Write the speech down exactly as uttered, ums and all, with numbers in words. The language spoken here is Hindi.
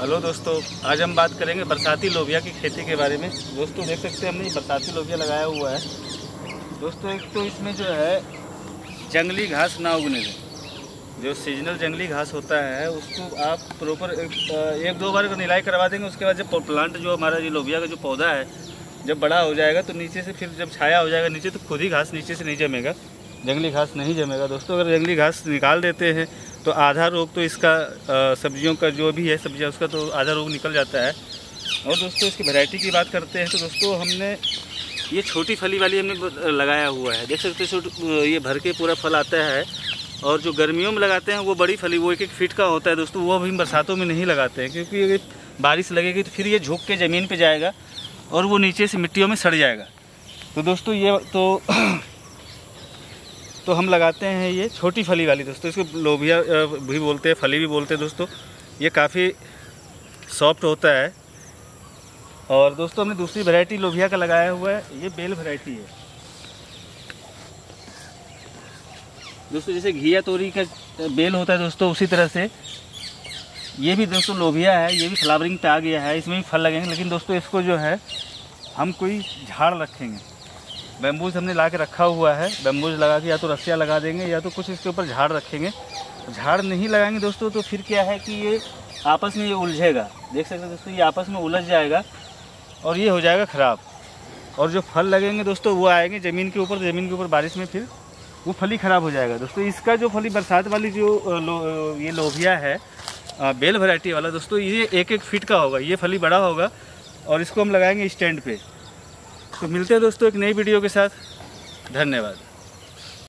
हेलो दोस्तों, आज हम बात करेंगे बरसाती लोबिया की खेती के बारे में। दोस्तों देख सकते हैं हमने बरसाती लोबिया लगाया हुआ है। दोस्तों एक तो इसमें जो है जंगली घास ना उगने दें। जो सीजनल जंगली घास होता है उसको आप प्रॉपर एक, एक दो बार निराई करवा देंगे। उसके बाद जब प्लांट जो हमारा ये लोबिया का जो पौधा है जब बड़ा हो जाएगा तो नीचे से फिर जब छाया हो जाएगा नीचे तो खुद ही घास नीचे से नहीं जमेगा, जंगली घास नहीं जमेगा। दोस्तों अगर जंगली घास निकाल देते हैं तो आधा रोग तो इसका आ, सब्जियों का जो भी है सब्जियां उसका तो आधा रोग निकल जाता है। और दोस्तों इसकी वैरायटी की बात करते हैं तो दोस्तों हमने ये छोटी फली वाली हमने लगाया हुआ है। देख सकते हैं ये भर के पूरा फल आता है। और जो गर्मियों में लगाते हैं वो बड़ी फली वो एक एक फीट का होता है दोस्तों, वो भी बरसातों में नहीं लगाते हैं क्योंकि बारिश लगेगी तो फिर ये झुक के ज़मीन पर जाएगा और वो नीचे से मिट्टियों में सड़ जाएगा। तो दोस्तों ये तो तो हम लगाते हैं ये छोटी फली वाली। दोस्तों इसको लोबिया भी बोलते हैं, फली भी बोलते हैं। दोस्तों ये काफ़ी सॉफ्ट होता है। और दोस्तों हमने दूसरी वैरायटी लोबिया का लगाया हुआ है, ये बेल वैरायटी है। दोस्तों जैसे घिया तोरी का बेल होता है दोस्तों, उसी तरह से ये भी दोस्तों लोबिया है। ये भी फ्लावरिंग पे आ गया है, इसमें भी फल लगेंगे। लेकिन दोस्तों इसको जो है हम कोई झाड़ रखेंगे, बैम्बूज हमने ला के रखा हुआ है। बैम्बूज लगा के या तो रस्सियाँ लगा देंगे या तो कुछ इसके ऊपर झाड़ रखेंगे। झाड़ नहीं लगाएंगे दोस्तों तो फिर क्या है कि ये आपस में ये उलझेगा। देख सकते हैं दोस्तों ये आपस में उलझ जाएगा और ये हो जाएगा ख़राब। और जो फल लगेंगे दोस्तों वो आएंगे ज़मीन के ऊपर, ज़मीन के ऊपर बारिश में फिर वो फली ख़राब हो जाएगा। दोस्तों इसका जो फली बरसात वाली जो लो, ये लोबिया है बेल वैरायटी वाला दोस्तों, ये एक एक फीट का होगा। ये फली बड़ा होगा और इसको हम लगाएंगे स्टैंड पे। तो मिलते हैं दोस्तों एक नई वीडियो के साथ। धन्यवाद।